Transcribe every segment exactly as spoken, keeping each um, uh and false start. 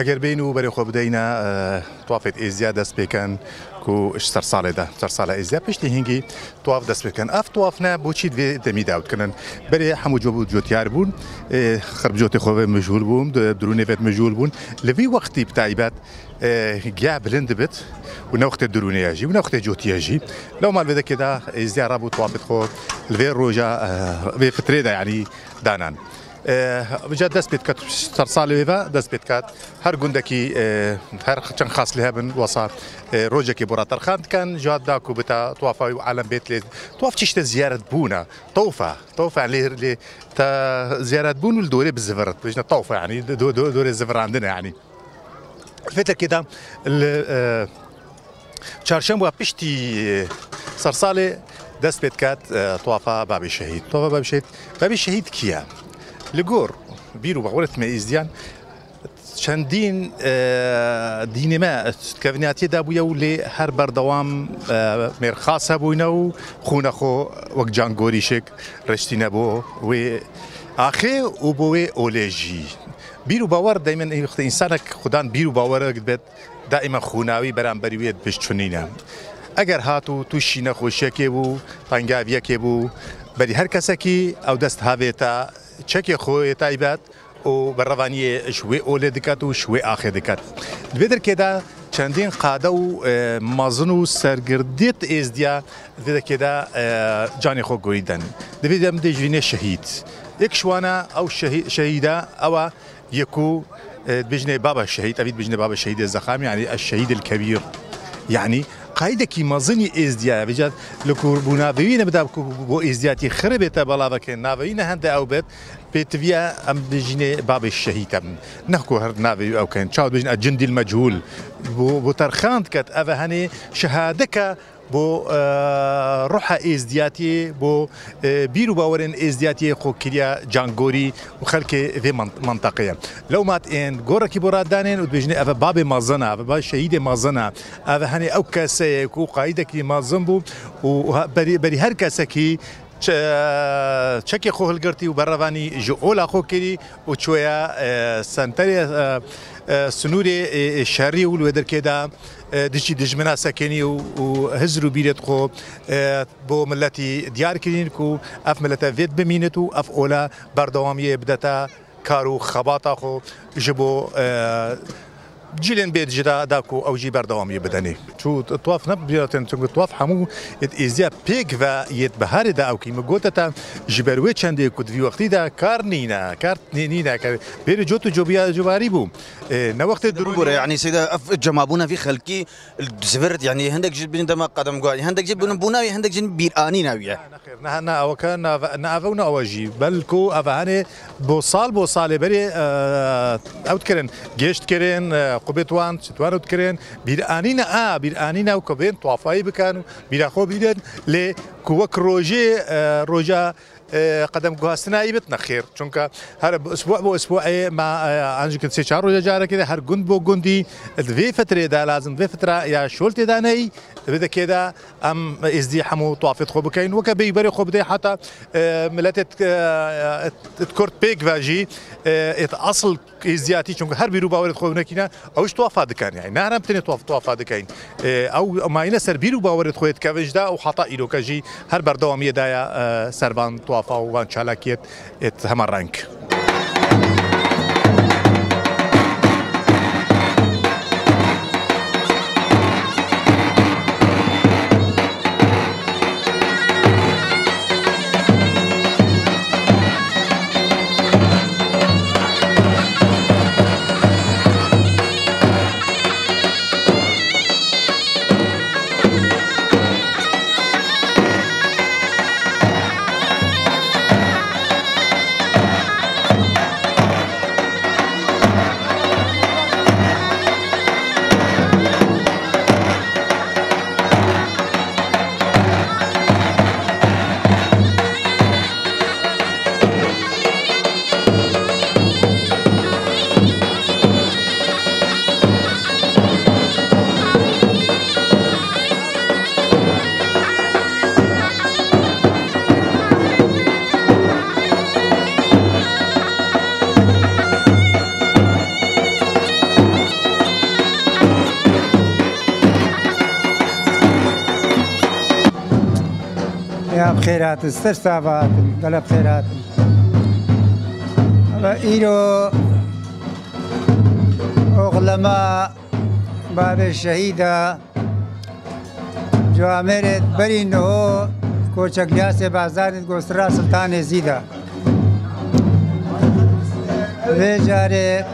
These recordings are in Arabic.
اگر بینو برای خوب دینا توافت ازیا دست بکن کو اشتر ساله ده اشتر ساله ازیا پشتی هنگی تواف دست بکن اف تواف نه بوچید و دمی داود کنن برای همو جو جوتیار بون خرب جوت خوب مجهول بون درونه وقت مجهول بون لوی وقتی بتعیبات جا بلند بت ونوقت درونه يجي ونوقت جوتي يجي لو ما بدا كده ازيا رابو توافت خو الفي روجا في فتريدا يعني دانان بجد دست بيت كات صرصالي ويفا دست بيت كات هر جندكي هر خشن خاص لها من وسط روجا كي برا ترخان كان جاد داكو بتا توافا عالم بيت لي توف تشت زيارة بونا طوفة طوفة يعني لي تا زيارة بون الدوري بالزفرت بجنا طوفة يعني دو دو دوري الزفر عندنا يعني الفترة كده چهارشنبه پشتی سرساله دست بيت كات توافا باب الشهيد توافا باب الشهيد باب الشهيد كيا لجور بيرو بغورت ما إزديان چندین دینی ما کفنیاتی دابویا ولی هر بردوام مرخص بوینه و خونه خو وقت جانگوری شک رشتی نبو و آخه و بوی اولژی بیرو باور دائما انسانك خدان بیرو باور قد دائما خوناوی برانبریت بشچونینه اگر هاتو توشینه خوشکی بو پنجابیه کی بو بری هر کسی کی او دست هاویتا چکی خوی تایبات و بروانی شوی اول دکات و شوی آخر دکات. دویدر کدا چندین قاده و مازن و سرگردیت ازدیا دویدر کدا جانی خو گویدن. دویدر مدیجوینه شهید. یک شوانا او شهیدا او يكو بجنة بابا الشهيد أبيد بجنة بابا الشهيد الزخام يعني الشهيد الكبير يعني قاعدة كي مازني إزديا بجد لكو بنابينا بدا بو إزدياتي خربت بلاك نابينا هند أو بيت بيتفيا أم بجنة بابا الشهيد أم نحكو هر نابي أو كان شاود بجنة الجندي المجهول بو بو ترخانت كت أفا هني شهادك بو روحا ازدياتي بو بيرو باورن ازدياتي خو كريا جانغوري وخلك في منطقه لو مات ان غوركي برادانين وبجني افا بابي مازنا افا شهيد مازنا افا هني او كاسي كو قايدك مازنبو وبري بري هر كاسكي چکی خو هلگرتی و بروانی جولا خو کری و چویا سنتری سنوری شهری ولو در کدا دشی دجمنا سکنی و هزرو بیرت خو بو ملتی دیار کرین کو اف ملت وید بمینتو اف اولا بردوامی بدتا کارو خباتا خو جبو جيلين بيت جدا داكو او جي بردوامي بدني شو طواف نبياتن تنقول طواف حمو يت ازيا بيك و يت بهاري دا او كيما قوتتا جبروي چندي كود في وقتي دا كارنينا كارنينا بير جوتو جوبيا جواري بو نا وقت درو يعني سيدا اف جمابونا في خلقي زفرت يعني هندك جيب بين دما قدم قاعد هندك جيب بوناوي هندك جيب بيراني ناويه نحن نا او كان نا افونا اوجي بلكو افاني بوصال بوصال بري او تكرن جيشت كرن قبيتوان ستوانو تكرين بيرانينا اه بيرانينا وكبين طوافاي بكانوا بيراخو بيدن ل كوك روجي آه روجا آه قدم قهستنا يبتنا خير چونك هر اسبوع بو اسبوع مع عنج كنت سي شهر جاره كده هر جند بو جندي في فتره دا لازم في فتره يا شولت داني بدا كده ام ازدي حمو طوافت خو بكاين وكبي بري خو بدي حتى آه ملاتت آه كورت بيك فاجي آه اصل ازدياتي چونك هر بيرو باورت خو نكينا اوش طوافات كان يعني نهرم تني طواف طوافات كاين آه او ما ينسر بيرو باورت خو كافجدا وحطا ايلو كجي هر بردوام يدايا آه سربان طوافا وان شالاكيت ات همرانك بخيرات سر ساوات قلب خيرات إيرو أغلما باب الشهيدة جوامرت برينو کوچک لیاس بازار گوسرا سلطان زیدا و جاره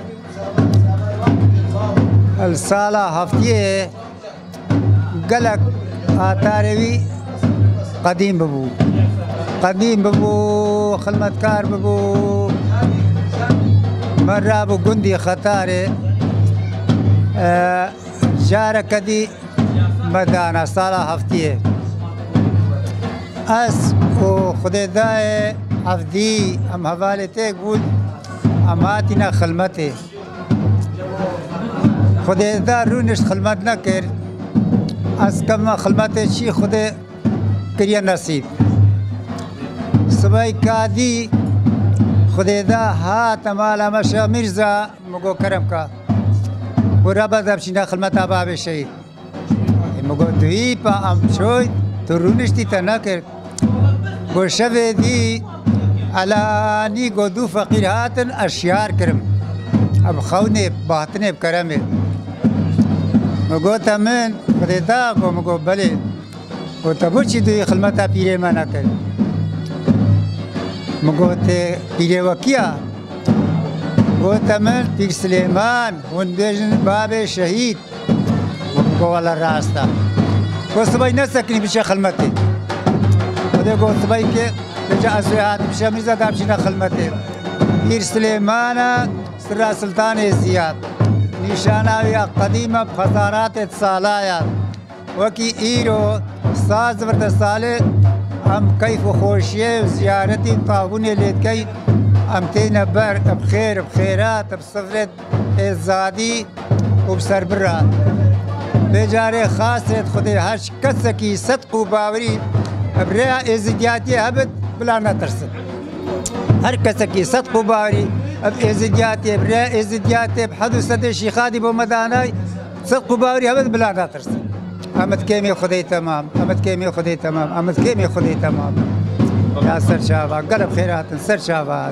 السالة هفتیه قلق آتاروی قدیم ببو قدیم ببو خدمتکار ببو مرة بو گندی خطاره جاره کدی مدانا سالة هفتیه اس و خدای دای عفدی ام حوالته بود ام هاتینا خلمته خدای دا رونش خلمت نکرد از کم خلمته چی خدای کریا نصیب صبح کادی خدای دا هات مالا مشا مرزا مگو کرم کا و ربا دبشینا خلمت آباب شهید مگو دوی پا ام شوید تو رونشتی تا نکرد گو شوه دی علانی گو دو فقیر هاتن اشیار کرم اب خونه باطنه بکرمه مگو تا من خده دا گو مگو بله گو تا برچی دوی خلمتا پیره ما نکرد مگو تا پیره وکیا گو تا من پیر سلیمان ون بیجن باب شهید گو والا راستا گو سبای نسکنی بشه خلمتی خدای گو سبای که بجا اسویات بشه میزا دامشینا خلمتی پیر سلیمان سر سلطان زیاد نشاناوی قدیمه بخزارات سالایا وکی ایرو ساز ورد ساله ام کیف و خوشیه و زیارتی طاغونه لید کی ام تین بر بخیر بخیرات بصفرت ازادی و بسر برا بجاره خاصت خدای هرش کسکی صدق و باوری برای ازدیاتی هبت بلا نترسد هر کسکی صدق و باوری اب ازدیاتی برای ازدیاتی بحدوثت شیخادی بو مدانای صدق و باوری هبت بلا نترسد امد کمی خدای تمام امد کمی خدای تمام امد کمی خدای تمام یا سر شابا قلب خیرات سر شابا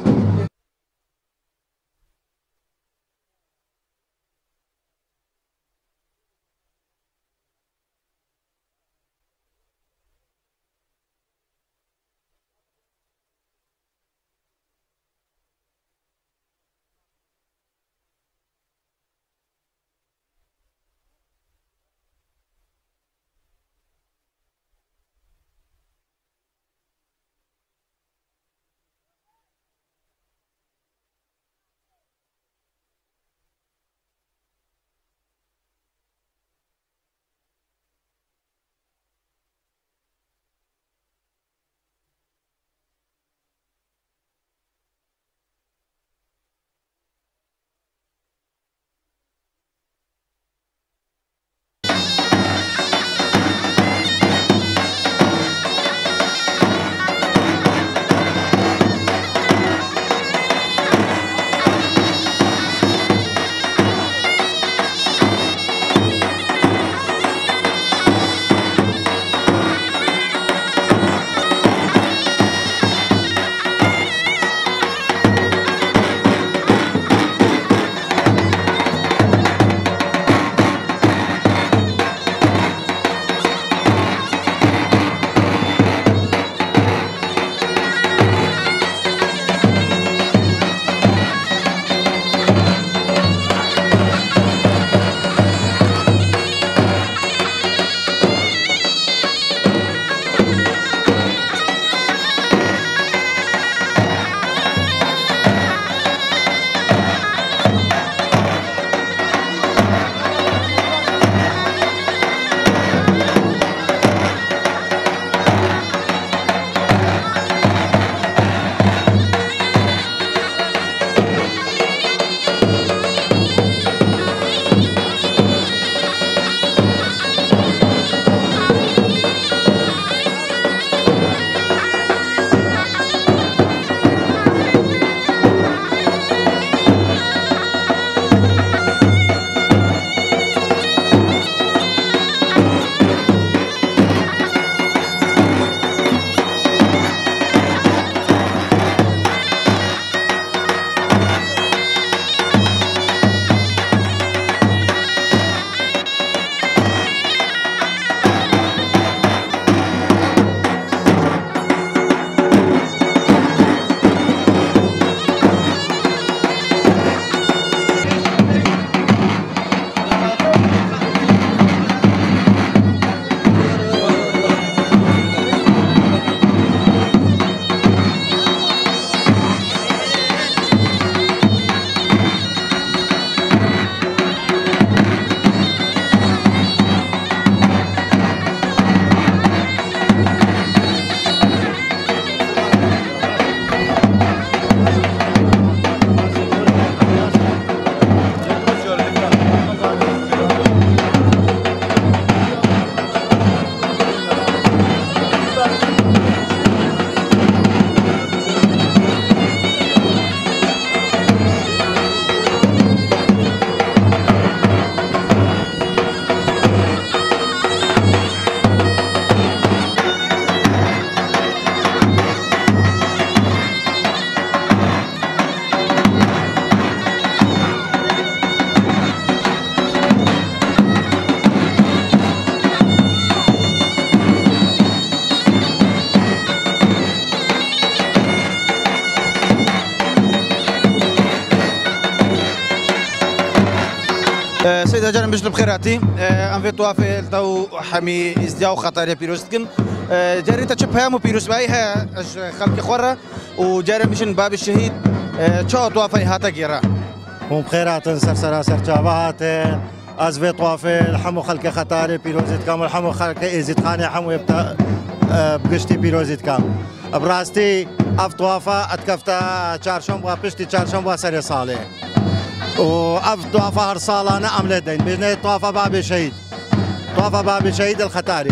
سيدة جانا بجلب خيراتي ام في توافي تو حمي ازدياو خطر بيروستكم جاري تشبها مو بيروس باي ها خلق خورة وجاري مشن باب الشهيد تشو توافي هاتا جيرا هم بخيرات سرسرا سرجابات از في توافي الحمو خلق خطر بيروزيت كام الحمو خلق ازيد خاني حمو يبتا بقشتي بيروزيت كام براستي اف توافا اتكفتا چارشنبه پشتی چارشنبه سر ساله و اف توافا هر سالانه عملت دين بجنه توافا باب شهيد توافا باب شهيد الختاري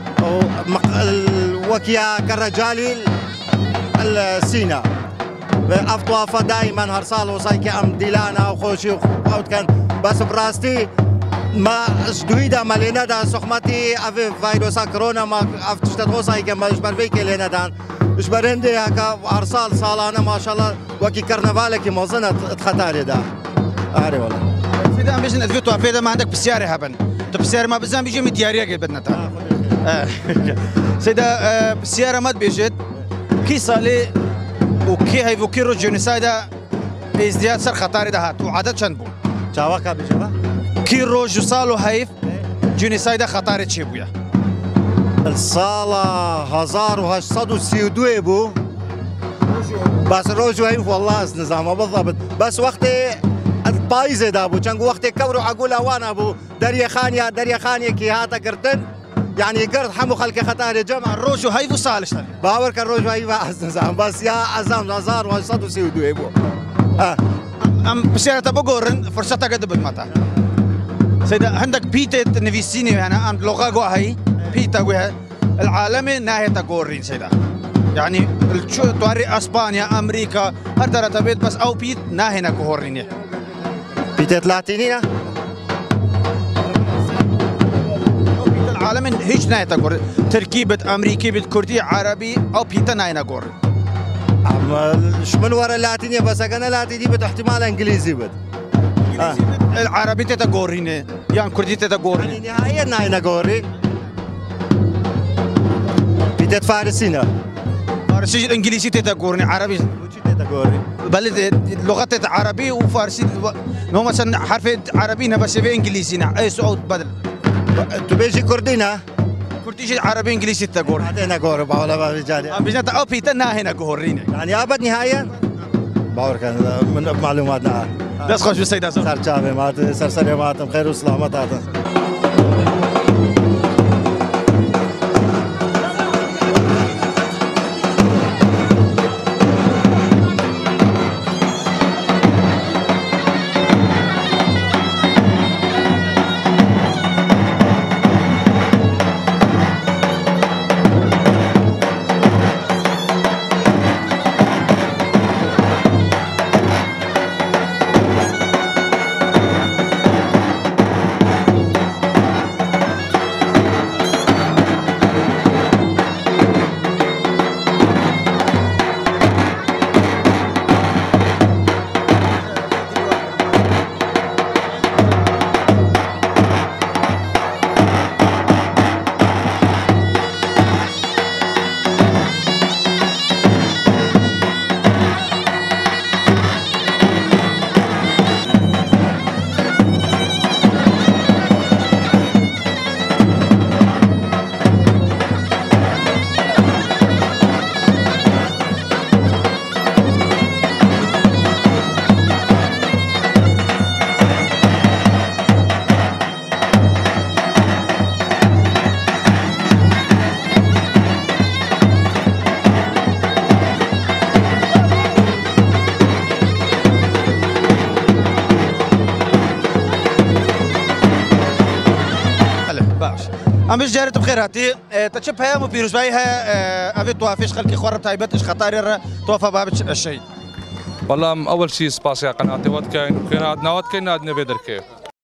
وكيا كالرجالي السينا اف توافا دائما هر سال وصايك ام ديلانا وخوشي وخوت كان بس براستي ما جدويدا مالينا دا سخمتي اف فيروس كورونا ما اف تشتغل صايك ما جبر بيك لنا دان جبرندي هكا ارسال سالانه ما شاء الله وكي كرنفالك موزنه تختاري دا اهري والله سيدا ام بيجن ادفيتو افيدا ما عندك بسياري هبن تو بسياري ما بزام بيجي متياريه بدنا تا سيدا بسيارة ما بيجت كي صالي وكي هاي فوكيرو جونيسايدا ازدياد سر خطاري دهات وعدد شنبو چاوكا بيجوا كي روج وصالو هايف جونيسايدا خطاري تشيبويا الصالة هزار وهشتصد وسيودوي بو بس روجو هايف والله نظامه بالضبط بس وقتي البايزة دابو كان وقتي كورو عقول وانا ابو دريا خانيا دريا خانيا كي هاتا كرتن يعني قرد حمو خلق خطاري جمع الروج وهايف وصالش باور كان روجو هايف احسن نظام بس يا عزام هزار وهشتصد وسيودوي بو اه ام بسيارة تبقورن فرصتها قد بدمتا سيدا عندك بيتا نفيسيني انا ام لغة قوة هاي بيتا قوة العالمي ناهي تقورين سيدا يعني تواري اسبانيا امريكا هر ترى تبيت بس او بيت ناهي نقورين بيتا لاتينينا العالمي هيش ناهي تقورين تركيبة امريكي بيت كردي عربي او بيتا ناهي نقورين شمن ورا اللاتينية بس انا لاتيني بت احتمال انجليزي بت آه. العربي تتقورين يعني كردي تتقورين يعني نهائيا ناهي نقوري بيتا فارسينا فارسي الانجليزي تتقورني عربي وشي تتقوري بل لغات عربي وفارسي نو مثلا حرف عربي بس في انجليزي اي صوت بدل تبيجي كردينا كرديش عربي انجليزي تتقوري بعدين اقوري باولا برجالي ام بجنت او بيتا هنا قوريني يعني ابد نهائيا باور كان من معلوماتنا بس خوش بالسيدة سر شافي مات سر سلامات خير وسلامات هذا ام بيش جارت بخيراتي تشب هيا مو بيروس باي هيا افي توافيش خلكي خرب تايبت اش خطاري توافى باب الشيء والله اول شيء سباسيا قناتي ود كاين وكاين عندنا ود كاين عندنا بيدر كيف